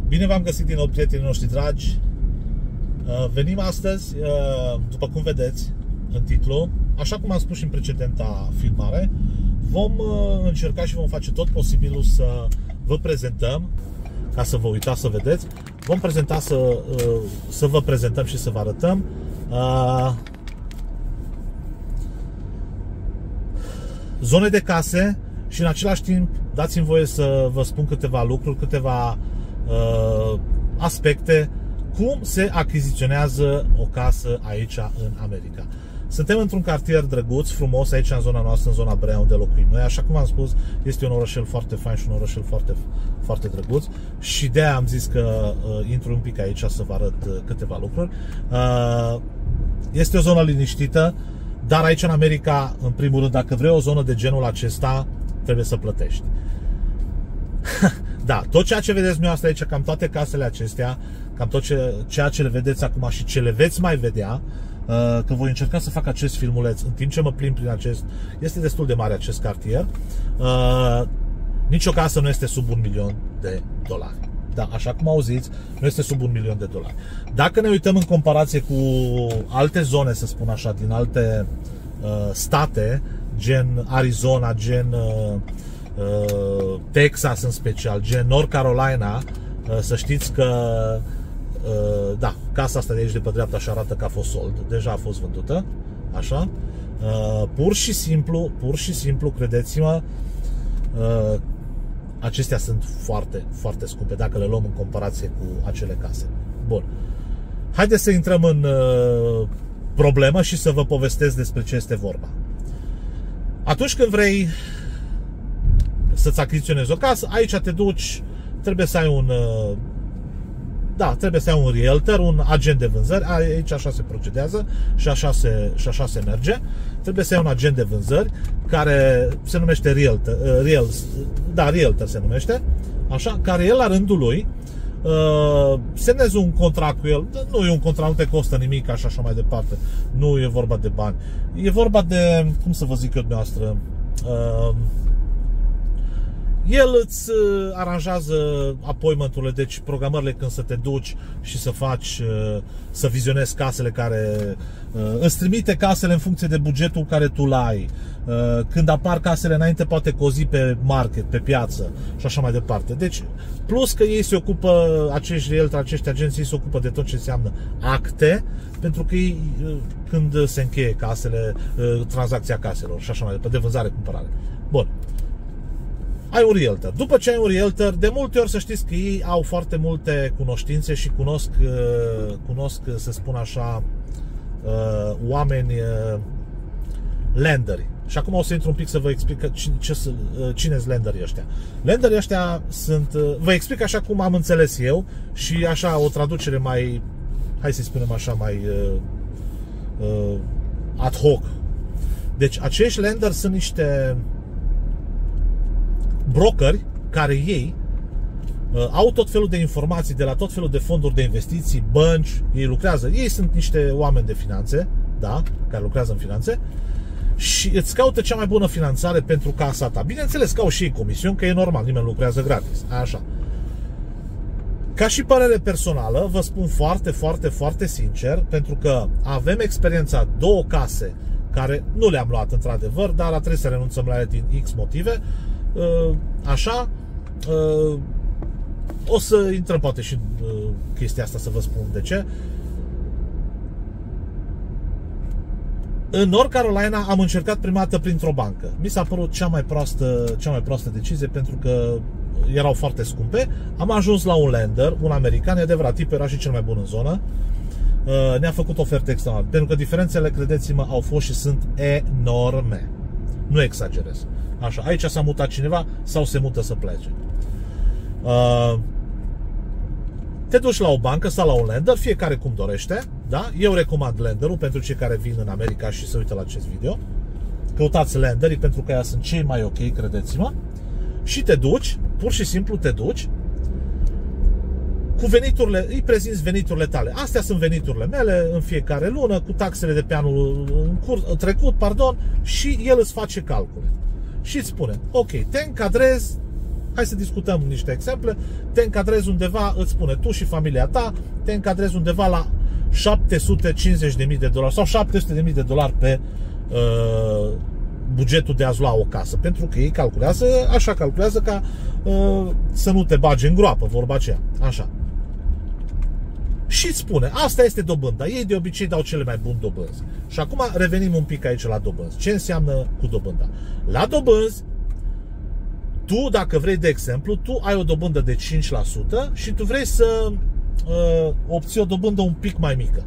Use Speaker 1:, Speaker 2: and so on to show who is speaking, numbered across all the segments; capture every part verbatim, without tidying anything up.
Speaker 1: Bine v-am găsit din nou, prietenii noștri dragi. Venim astăzi, după cum vedeți în titlu, așa cum am spus și în precedenta filmare, vom încerca și vom face tot posibilul să vă prezentăm, ca să vă uitați să vedeți, vom prezenta să, să vă prezentăm și să vă arătăm zone de case și în același timp dați-mi voie să vă spun câteva lucruri, câteva uh, aspecte, cum se achiziționează o casă aici în America. Suntem într-un cartier drăguț, frumos, aici în zona noastră, în zona Brea, unde locuim noi. Așa cum am spus, este un orășel foarte fain și un orășel foarte, foarte drăguț. Și de aia am zis că uh, intru un pic aici să vă arăt uh, câteva lucruri. Uh, este o zonă liniștită, dar aici în America, în primul rând, dacă vrei o zonă de genul acesta, trebuie să plătești. Da, tot ceea ce vedeți dumneavoastră aici, cam toate casele acestea, cam tot ce, ceea ce le vedeți acum și ce le veți mai vedea, că voi încerca să fac acest filmuleț în timp ce mă plimb prin acest, este destul de mare acest cartier, nici o casă nu este sub un milion de dolari. Da, așa cum auziți, nu este sub un milion de dolari. Dacă ne uităm în comparație cu alte zone, să spun așa, din alte uh, state, gen Arizona, gen uh, uh, Texas în special, gen North Carolina, uh, să știți că uh, da, casa asta de aici de pe dreapta așa arată că a fost sold, deja a fost vândută, așa. Uh, pur și simplu, pur și simplu, credeți-mă, uh, acestea sunt foarte, foarte scumpe dacă le luăm în comparație cu acele case. Bun. Haideți să intrăm în uh, problemă și să vă povestesc despre ce este vorba. Atunci când vrei să-ți achiziționezi o casă, aici te duci, trebuie să ai un uh, da, trebuie să ai un realtor, un agent de vânzări. Aici așa se procedează și așa se, și așa se merge. Trebuie să ai un agent de vânzări care se numește realtor, uh, real, da, realtor se numește, așa, care el la rândul lui uh, semnezi un contract cu el. Nu e un contract, nu te costă nimic, așa, așa mai departe. Nu e vorba de bani. E vorba de, cum să vă zic eu dumneavoastră, uh, el îți aranjează appointment-urile, deci programările când să te duci și să faci, să vizionezi casele care, îți trimite casele în funcție de bugetul care tu l-ai. Când apar casele înainte, poate cu o zi pe market, pe piață și așa mai departe. Deci, plus că ei se ocupă, acești realtori, acești agenții se ocupă de tot ce înseamnă acte, pentru că ei, când se încheie casele, tranzacția caselor și așa mai departe, de vânzare, cumpărare. Bun. Ai un realtor. După ce ai un realtor, de multe ori să știți că ei au foarte multe cunoștințe și cunosc, cunosc să spun așa, oameni lenderi. Și acum o să intru un pic să vă explic cine sunt lenderii ăștia. Lenderii ăștia sunt, vă explic așa cum am înțeles eu și așa o traducere mai, hai să spunem așa, mai ad hoc. Deci acești lenderi sunt niște brokeri care ei uh, au tot felul de informații de la tot felul de fonduri de investiții, bănci, ei lucrează, ei sunt niște oameni de finanțe, da, care lucrează în finanțe și îți caută cea mai bună finanțare pentru casa ta. Bineînțeles că au și ei comisiuni, că e normal, nimeni nu lucrează gratis, așa. Ca și părere personală, vă spun foarte, foarte, foarte sincer, pentru că avem experiența două case care nu le-am luat într-adevăr, dar a trebuit să renunțăm la ele din X motive. Așa, o să intrăm poate și în chestia asta să vă spun de ce. În North Carolina am încercat prima dată printr-o bancă. Mi s-a părut cea mai proastă, cea mai proastă decizie pentru că erau foarte scumpe. Am ajuns la un lender, un american, e adevărat, tipul era și cel mai bun în zonă. Ne-a făcut oferte extraordinare, pentru că diferențele, credeți-mă, au fost și sunt enorme. Nu exagerez. Așa, aici s-a mutat cineva sau se mută să plece. Uh, te duci la o bancă sau la un lender, fiecare cum dorește, da? Eu recomand lenderul pentru cei care vin în America și se uită la acest video. Căutați lenderii pentru că ea sunt cei mai ok, credeți-mă. Și te duci, pur și simplu te duci cu veniturile, îi prezinți veniturile tale. Astea sunt veniturile mele în fiecare lună, cu taxele de pe anul în curs, trecut, pardon, și el îți face calcule. Și îți spune, ok, te încadrezi Hai să discutăm niște exemple. Te încadrezi undeva, îți spune tu și familia ta, te încadrezi undeva la șapte sute cincizeci de mii de dolari sau șapte sute de mii de dolari pe uh, bugetul de a-ți lua o casă. Pentru că ei calculează, așa calculează ca uh, să nu te bagi în groapă, vorba aceea. Așa. Și îți spune, asta este dobânda. Ei de obicei dau cele mai buni dobânzi. Și acum revenim un pic aici la dobânzi. Ce înseamnă cu dobânda? La dobânzi, tu, dacă vrei, de exemplu, tu ai o dobândă de cinci la sută și tu vrei să uh, obții o dobândă un pic mai mică.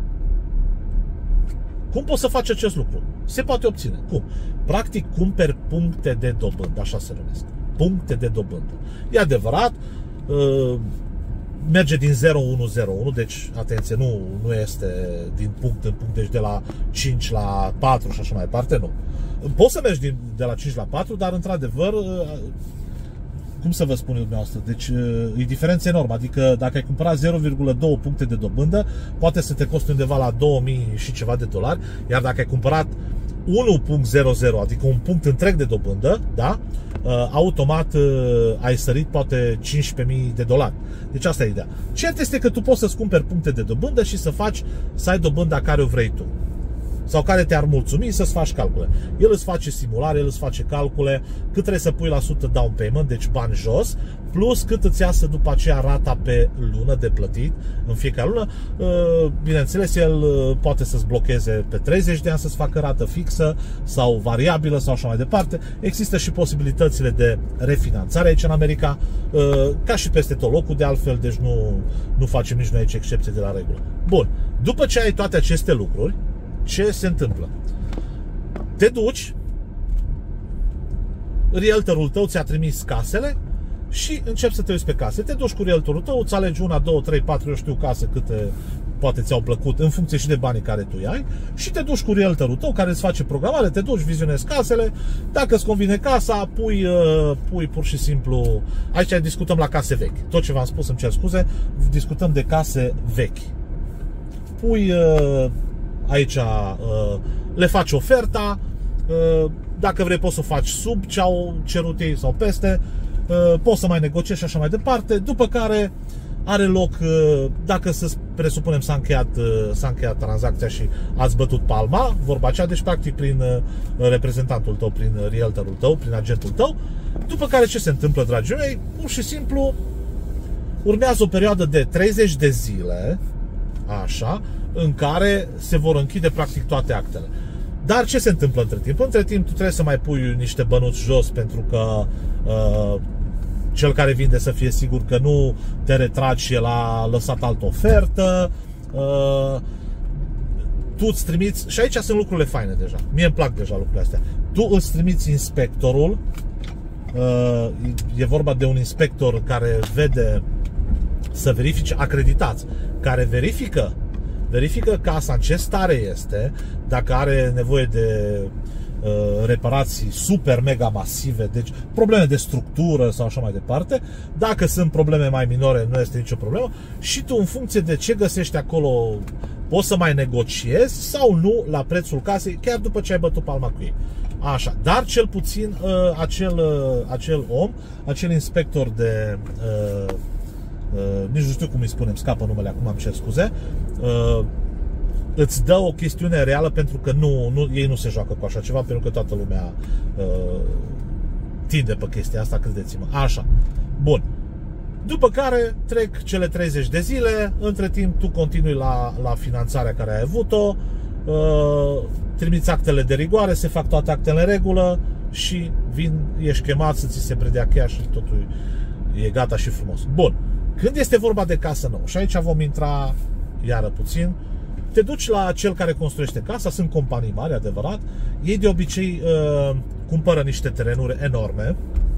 Speaker 1: Cum poți să faci acest lucru? Se poate obține. Cum? Practic, cumperi puncte de dobândă, așa se numesc. Puncte de dobândă. E adevărat, uh, merge din zero unu zero unu, deci, atenție, nu, nu este din punct în punct, deci de la cinci la patru și așa mai departe, nu. Poți să mergi din, de la cinci la patru, dar, într-adevăr, cum să vă spun eu dumneavoastră, deci e diferență enormă, adică dacă ai cumpărat zero virgulă doi puncte de dobândă, poate să te coste undeva la două mii și ceva de dolari, iar dacă ai cumpărat unu virgulă zero zero, adică un punct întreg de dobândă, da? Automat ai sărit poate cincisprezece mii de dolari. Deci asta e ideea. Cert este că tu poți să-ți cumperi puncte de dobândă și să faci, să ai dobânda care o vrei tu. Sau care te-ar mulțumi să-ți faci calcule. El îți face simulare, el îți face calcule, cât trebuie să pui la sută down payment, deci bani jos, plus cât îți iasă după aceea rata pe lună de plătit în fiecare lună. Bineînțeles, el poate să-ți blocheze pe treizeci de ani, să-ți facă rată fixă sau variabilă sau așa mai departe. Există și posibilitățile de refinanțare aici în America, ca și peste tot locul de altfel, deci nu, nu facem nici noi aici excepție de la regulă. Bun, după ce ai toate aceste lucruri, ce se întâmplă? Te duci, realtorul tău ți-a trimis casele și începi să te uiți pe case. Te duci cu realtorul tău, îți alegi una, două, trei, patru, eu știu case câte poate ți-au plăcut în funcție și de banii care tu ai și te duci cu realtorul tău care îți face programare, te duci, vizionezi casele, dacă îți convine casa, pui, pui pur și simplu, aici discutăm la case vechi. Tot ce v-am spus, îmi cer scuze, discutăm de case vechi. Pui aici, le faci oferta, dacă vrei poți să o faci sub ce au cerut ei sau peste, poți să mai negociezi și așa mai departe, după care are loc, dacă să presupunem s-a încheiat, s-a încheiat tranzacția și ați bătut palma, vorba aceea, deci practic prin reprezentantul tău, prin realtorul tău, prin agentul tău, după care ce se întâmplă, dragii mei? Pur și simplu urmează o perioadă de treizeci de zile, așa, în care se vor închide practic toate actele. Dar ce se întâmplă între timp? Între timp tu trebuie să mai pui niște bănuți jos pentru că uh, cel care vinde să fie sigur că nu te retragi și el a lăsat altă ofertă. Uh, tu îți trimiți, și aici sunt lucrurile faine deja, mie îmi plac deja lucrurile astea. Tu îți trimiți inspectorul, uh, e vorba de un inspector care vede, să verifice, acreditați, care verifică verifică casa în ce stare este, dacă are nevoie de uh, reparații super mega masive, deci probleme de structură sau așa mai departe. Dacă sunt probleme mai minore, nu este nicio problemă și tu, în funcție de ce găsești acolo, poți să mai negociezi sau nu la prețul casei, chiar după ce ai bătut palma cu ei. Așa, dar cel puțin uh, acel, uh, acel om, acel inspector de uh, Uh, nici nu știu cum îi spunem, scapă numele acum, am cer scuze, uh, îți dă o chestiune reală, pentru că nu, nu, ei nu se joacă cu așa ceva, pentru că toată lumea uh, tinde pe chestia asta, credeți-mă. Așa, bun. După care trec cele treizeci de zile, între timp tu continui la, la finanțarea care ai avut-o, uh, trimiți actele de rigoare, se fac toate actele în regulă și vin, ești chemat să ți se predea cheia și totul e gata și frumos. Bun. Când este vorba de casă nouă, și aici vom intra iară puțin, te duci la cel care construiește casa, sunt companii mari, adevărat, ei de obicei uh, cumpără niște terenuri enorme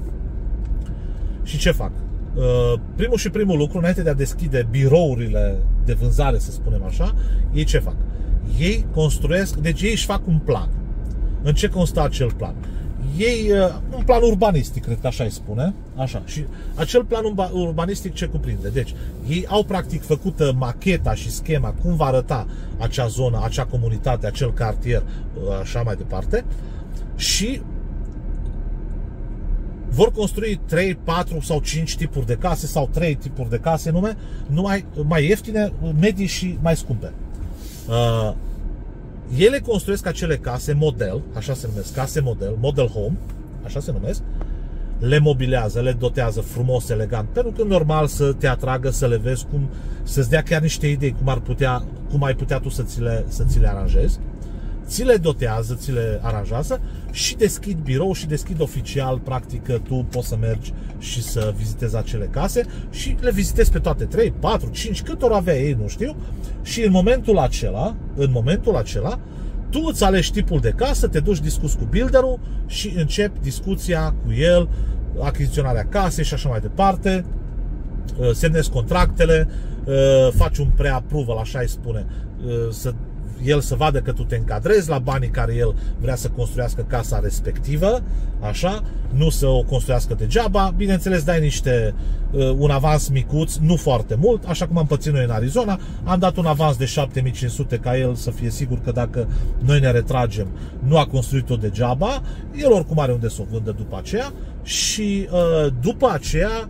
Speaker 1: și ce fac? Uh, primul și primul lucru, înainte de a deschide birourile de vânzare, să spunem așa, ei ce fac? Ei construiesc, deci ei își fac un plan. În ce constă acel plan? Ei, un plan urbanistic, cred că așa îi spune, așa, și acel plan urbanistic ce cuprinde? Deci, ei au practic făcută macheta și schema cum va arăta acea zonă, acea comunitate, acel cartier, așa mai departe, și vor construi trei, patru sau cinci tipuri de case sau trei tipuri de case nume, numai mai ieftine, medii și mai scumpe. Uh, ele construiesc acele case model, așa se numesc, case model, model home, așa se numesc, le mobilează, le dotează frumos, elegant, pentru că normal să te atragă, să le vezi, cum, să-ți dea chiar niște idei cum, ar putea, cum ai putea tu să ți le, să ți le aranjezi. Ți le dotează, ți le aranjează și deschid birou și deschid oficial, practic că tu poți să mergi și să vizitezi acele case și le vizitezi pe toate, trei, patru, cinci, cât ori avea ei, nu știu. Și în momentul acela, în momentul acela, tu îți alegi tipul de casă, te duci, discuți cu builderul și începi discuția cu el, achiziționarea casei și așa mai departe, semnezi contractele, faci un pre-approval, așa îi spune, să el să vadă că tu te încadrezi la banii care el vrea să construiască casa respectivă, așa, nu să o construiască degeaba. Bineînțeles, dai niște, un avans micuț, nu foarte mult, așa cum am pățit noi în Arizona. Am dat un avans de șapte mii cinci sute ca el să fie sigur că dacă noi ne retragem, nu a construit-o degeaba. El oricum are unde să o vândă după aceea și după aceea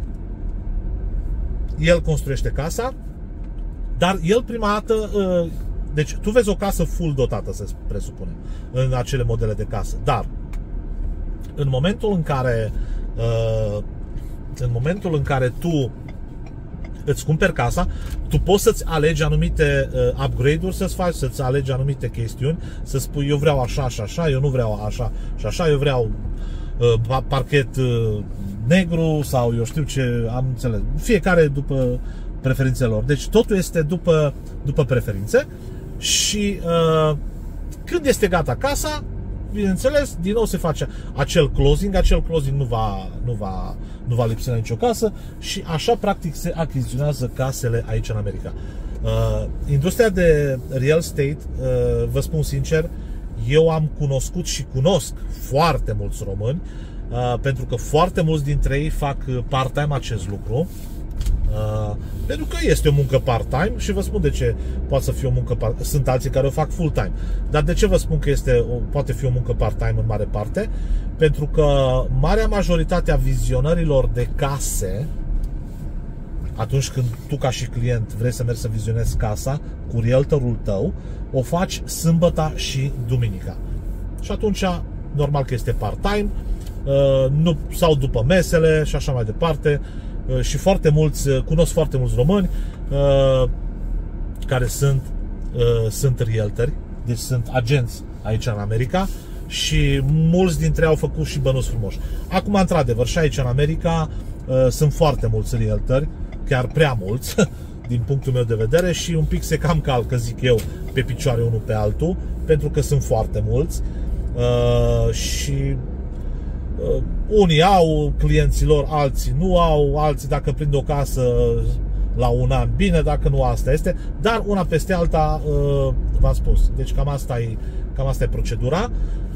Speaker 1: el construiește casa, dar el prima dată... Deci, tu vezi o casă full dotată, se presupune, în acele modele de casă. Dar, în momentul în care, în momentul în care tu îți cumperi casa, tu poți să-ți alegi anumite upgrade-uri să-ți faci, să-ți alegi anumite chestiuni, să spui, eu vreau așa și așa, eu nu vreau așa și așa, eu vreau parchet negru sau eu știu ce, am înțeles. Fiecare după preferințele lor. Deci, totul este după, după preferințe. Și uh, când este gata casa, bineînțeles, din nou se face acel closing, acel closing nu va, nu va, nu va lipsi la nicio casă și așa practic se achiziționează casele aici în America. Uh, industria de real estate, uh, vă spun sincer, eu am cunoscut și cunosc foarte mulți români, uh, pentru că foarte mulți dintre ei fac part-time acest lucru. Uh, pentru că este o muncă part-time și vă spun de ce poate să fie o muncă part-time. Sunt alții care o fac full-time. Dar de ce vă spun că este o, poate fi o muncă part-time în mare parte? Pentru că marea majoritate a vizionărilor de case, atunci când tu ca și client vrei să mergi să vizionezi casa cu realtorul tău, o faci sâmbăta și duminica. Și atunci, normal că este part-time, uh, nu, sau după mesele și așa mai departe. Și foarte mulți, cunosc foarte mulți români uh, care sunt, uh, sunt realtori, deci sunt agenți aici în America și mulți dintre ei au făcut și bănuți frumoși. Acum, într-adevăr, și aici în America uh, sunt foarte mulți realtori, chiar prea mulți, din punctul meu de vedere, și un pic se cam calcă, zic eu, pe picioare unul pe altul, pentru că sunt foarte mulți uh, și Uh, unii au clienților, alții nu au, alții dacă prind o casă la un an, bine, dacă nu, asta este, dar una peste alta, uh, v-am spus. Deci cam asta e, cam asta e procedura.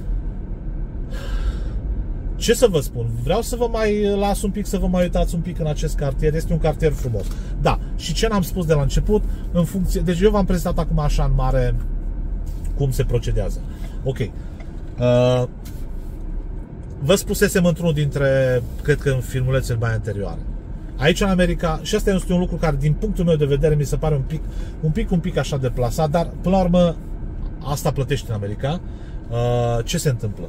Speaker 1: Ce să vă spun? Vreau să vă mai las un pic, să vă mai uitați un pic în acest cartier. Este un cartier frumos. Da, și ce n-am spus de la început, în funcție, deci eu v-am prezentat acum așa în mare cum se procedează. Ok. Uh, Vă spusesem într-unul dintre, cred că în filmulețele mai anterioare. Aici în America, și asta este un lucru care din punctul meu de vedere mi se pare un pic, un pic, un pic așa deplasat, dar până la urmă asta plătești în America. Ce se întâmplă?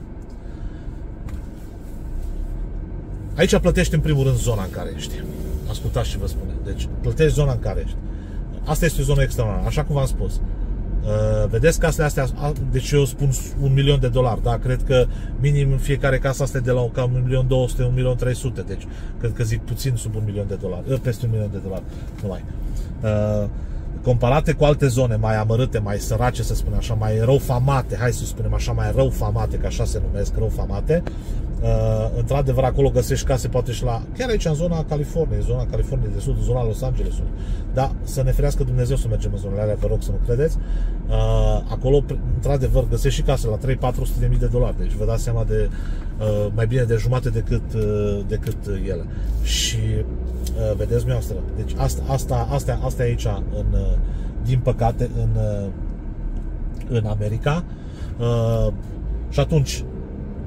Speaker 1: Aici plătești în primul rând zona în care ești. Ascultați ce vă spune. Deci plătești zona în care ești. Asta este o zonă extraordinară, așa cum v-am spus. Uh, vedeți casele astea, deci eu spun un milion de dolari, da? Cred că minim în fiecare casă asta e de la cam un milion două sute, un milion trei sute, deci cred că zic puțin sub un milion de dolari, peste un milion de dolari, nu mai. Uh, comparate cu alte zone mai amărâte, mai sărace, să spunem așa, mai răufamate, hai să spunem așa, mai răufamate, că așa se numesc, răufamate, uh, într-adevăr acolo găsești case poate și la, chiar aici în zona Californiei, zona Californiei de Sud, zona Los Angelesului, dar să ne ferească Dumnezeu să mergem în zonele alea, vă rog să nu credeți, uh, acolo într-adevăr găsești și case la trei patru sute de mii de dolari, deci vă dați seama de uh, mai bine de jumate decât, uh, decât ele. Și uh, vedeți dumneavoastră, deci asta, asta, asta, asta e aici în, din păcate în, în America. Uh, și atunci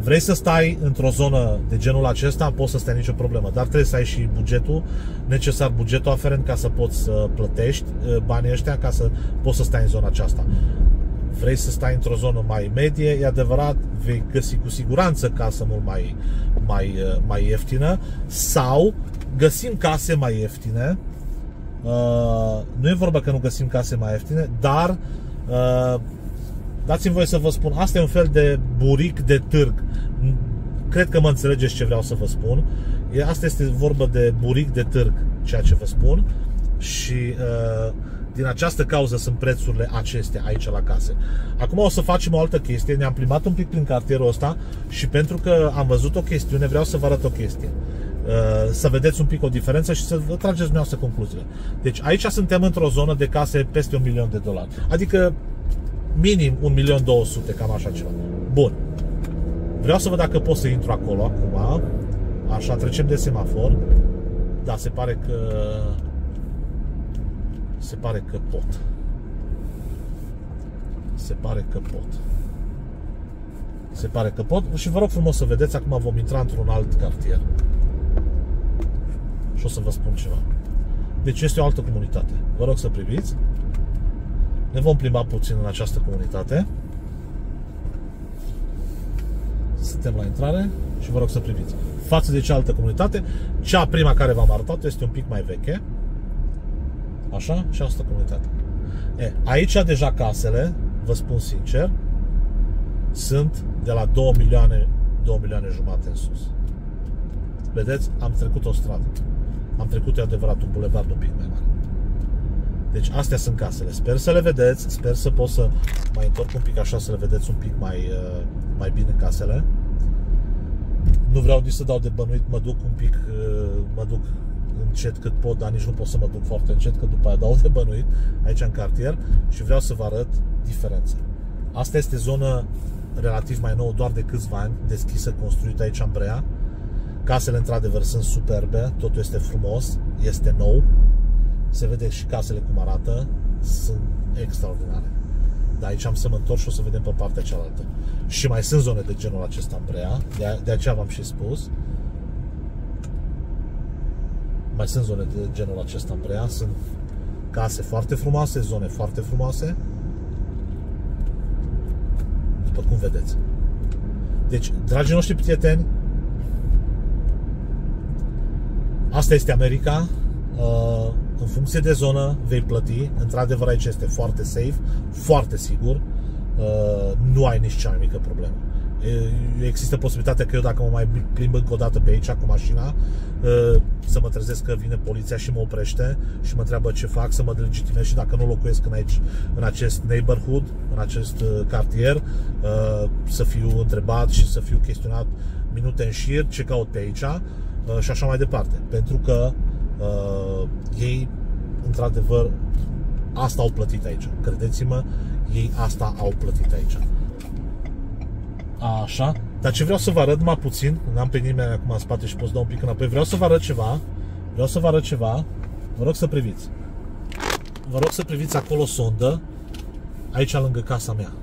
Speaker 1: Vrei să stai într-o zonă de genul acesta, poți să stai, nicio problemă, dar trebuie să ai și bugetul necesar, bugetul aferent ca să poți să plătești banii ăștia, ca să poți să stai în zona aceasta. Vrei să stai într-o zonă mai medie, e adevărat, vei găsi cu siguranță casă mult mai, mai, mai ieftină, sau găsim case mai ieftine. Uh, nu e vorba că nu găsim case mai ieftine, dar uh, dați-mi voie să vă spun, asta e un fel de buric de târg. Cred că mă înțelegeți ce vreau să vă spun. Asta este vorba de buric de târg, ceea ce vă spun. Și uh, din această cauză sunt prețurile acestea aici la case. Acum o să facem o altă chestie. Ne-am plimbat un pic prin cartierul ăsta și pentru că am văzut o chestiune, vreau să vă arăt o chestie. Să vedeți un pic o diferență și să vă trageți dumneavoastră concluziile. Deci aici suntem într-o zonă de case peste un milion de dolari. Adică minim un milion două sute, cam așa ceva. Bun. Vreau să văd dacă pot să intru acolo acum. Așa, trecem de semafor. Da, se pare că Se pare că pot. Se pare că pot. Se pare că pot. Și vă rog frumos să vedeți, acum vom intra într-un alt cartier. Și o să vă spun ceva. Deci este o altă comunitate. Vă rog să priviți. Ne vom plimba puțin în această comunitate. Suntem la intrare și vă rog să priviți. Față de cealaltă comunitate, cea prima care v-am arătat este un pic mai veche. Așa? Și asta comunitate. E, aici deja casele, vă spun sincer, sunt de la două milioane, două milioane jumate în sus. Vedeți? Am trecut o stradă. Am trecut, e adevărat, un bulevard un pic mai mare. Deci astea sunt casele. Sper să le vedeți. Sper să pot să mai întorc un pic așa, să le vedeți un pic mai, mai bine casele. Nu vreau nici să dau de bănuit. Mă duc un pic, mă duc încet cât pot, dar nici nu pot să mă duc foarte încet, că după aia dau de bănuit aici în cartier și vreau să vă arăt diferența. Asta este zonă relativ mai nouă, doar de câțiva ani, deschisă, construită aici în Brea. Casele într-adevăr sunt superbe, totul este frumos, este nou. Se vede și casele cum arată, sunt extraordinare. Dar aici am să mă întorc și o să vedem pe partea cealaltă. Și mai sunt zone de genul acesta în Brea, de, de aceea v-am și spus. Mai sunt zone de genul acesta în Brea, sunt case foarte frumoase, zone foarte frumoase. După cum vedeți. Deci, dragii noștri prieteni, asta este America. În funcție de zonă vei plăti. Într-adevăr, aici este foarte safe, foarte sigur. Nu ai nici cea mai mică problemă. Există posibilitatea că eu, dacă mă mai plimb încă o dată pe aici cu mașina, să mă trezesc că vine poliția și mă oprește și mă întreabă ce fac, să mă delegitimez și dacă nu locuiesc în, aici, în acest neighborhood, în acest cartier, să fiu întrebat și să fiu chestionat minute în șir ce caut pe aici și așa mai departe. Pentru că uh, ei, într-adevăr, asta au plătit aici. Credeți-mă, ei asta au plătit aici. Așa. Dar ce vreau să vă arăt mai puțin, n-am pe nimeni acum în spate și pot să dau un pic înapoi, vreau să vă arăt ceva, vreau să vă arăt ceva, vă rog să priviți. Vă rog să priviți acolo sondă, aici lângă casa mea.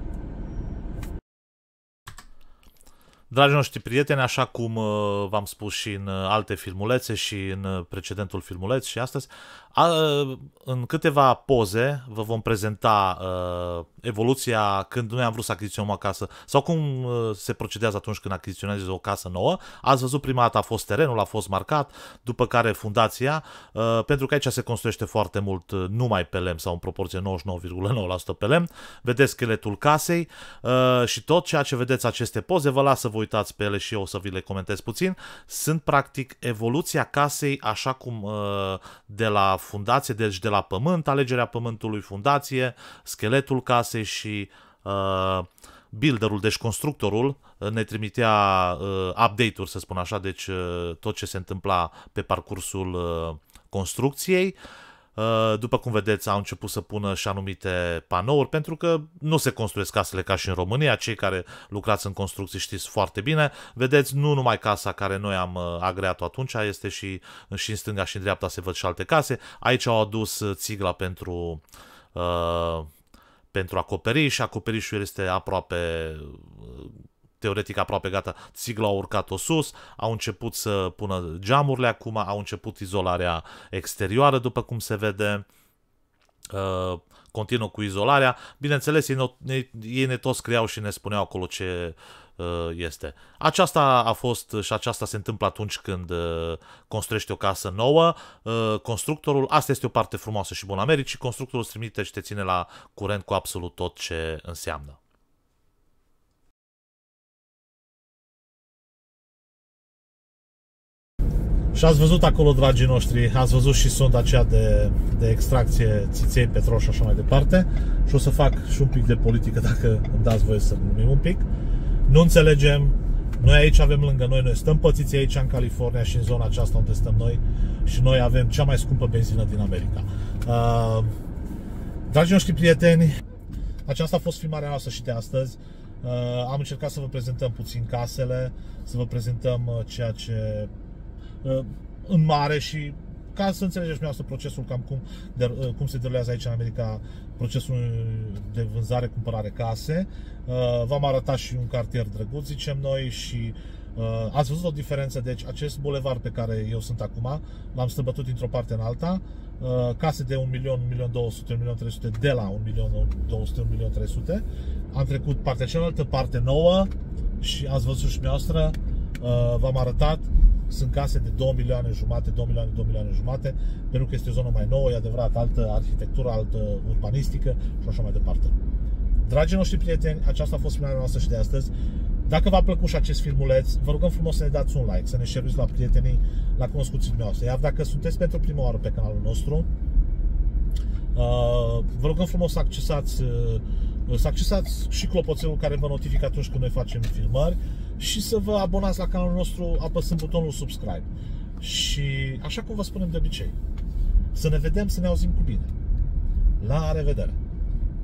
Speaker 1: Dragii noștri prieteni, așa cum v-am spus și în alte filmulețe și în precedentul filmuleț și astăzi, în câteva poze vă vom prezenta evoluția când noi am vrut să achiziționăm o casă sau cum se procedează atunci când achiziționezi o casă nouă. Ați văzut, prima dată a fost terenul, a fost marcat, după care fundația, pentru că aici se construiește foarte mult numai pe lemn sau în proporție nouăzeci și nouă virgulă nouă la sută pe lemn. Vedeți scheletul casei și tot ceea ce vedeți aceste poze, vă las să vă uitați pe ele și eu o să vi le comentez puțin. Sunt practic evoluția casei așa cum de la fundație, deci de la pământ, alegerea pământului, fundație, scheletul casei și uh, builderul, deci constructorul, ne trimitea uh, update-uri, să spun așa, deci uh, tot ce se întâmpla pe parcursul uh, construcției. Uh, după cum vedeți, au început să pună și anumite panouri, pentru că nu se construiesc casele ca și în România. Cei care lucrați în construcții știți foarte bine. Vedeți, nu numai casa care noi am uh, agreat-o atunci, este și, și în stânga și în dreapta se văd și alte case. Aici au adus țigla pentru, uh, pentru acoperiș și acoperișul este aproape teoretic aproape gata, țigla a urcat-o sus, au început să pună geamurile acum, au început izolarea exterioară, după cum se vede, uh, continuă cu izolarea. Bineînțeles, ei, not, ei ne tot scriau și ne spuneau acolo ce uh, este. Aceasta a fost și aceasta se întâmplă atunci când uh, construiești o casă nouă. Uh, constructorul, asta este o parte frumoasă și bună a Americii, constructorul îți trimite și te ține la curent cu absolut tot ce înseamnă. Și ați văzut acolo, dragii noștri, ați văzut și sonda aceea de, de extracție, țiței, petrol și așa mai departe. Și o să fac și un pic de politică, dacă îmi dați voie să glumim un pic. Nu înțelegem, noi aici avem lângă noi, noi stăm pățiți aici în California și în zona aceasta unde stăm noi și noi avem cea mai scumpă benzină din America. Uh, dragii noștri prieteni, aceasta a fost filmarea noastră și de astăzi. Uh, am încercat să vă prezentăm puțin casele, să vă prezentăm uh, ceea ce în mare și ca să înțelegeți dumneavoastră procesul cam cum, de, cum se derulează aici în America, procesul de vânzare, cumpărare case. V-am arătat și un cartier drăguț, zicem noi, și ați văzut o diferență. Deci acest bulevard pe care eu sunt acum, l-am străbătut dintr-o parte în alta, case de un milion, un milion două sute, un milion trei sute, de la un milion două sute, un milion trei sute. Am trecut partea cealaltă, parte nouă, și ați văzut și dumneavoastră, v-am arătat. Sunt case de două milioane jumate, două milioane, două milioane jumate, pentru că este o zonă mai nouă, e adevărat, altă arhitectură, altă urbanistică și așa mai departe. Dragii noștri prieteni, aceasta a fost filmarea noastră și de astăzi. Dacă v-a plăcut și acest filmuleț, vă rugăm frumos să ne dați un like, să ne share-uiți la prietenii, la cunoscuții dumneavoastră. Iar dacă sunteți pentru prima oară pe canalul nostru, vă rugăm frumos să accesați, să accesați și clopoțelul care vă notifică atunci când noi facem filmări și să vă abonați la canalul nostru apăsând butonul subscribe. Și așa cum vă spunem de obicei, să ne vedem, să ne auzim cu bine. La revedere!